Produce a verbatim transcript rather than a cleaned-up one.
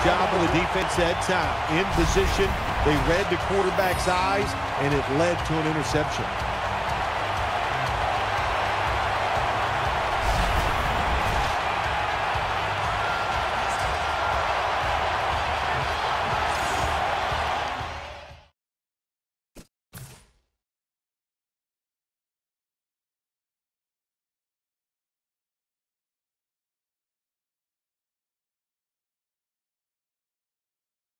job of the defense that time. In position, they read the quarterback's eyes, and it led to an interception.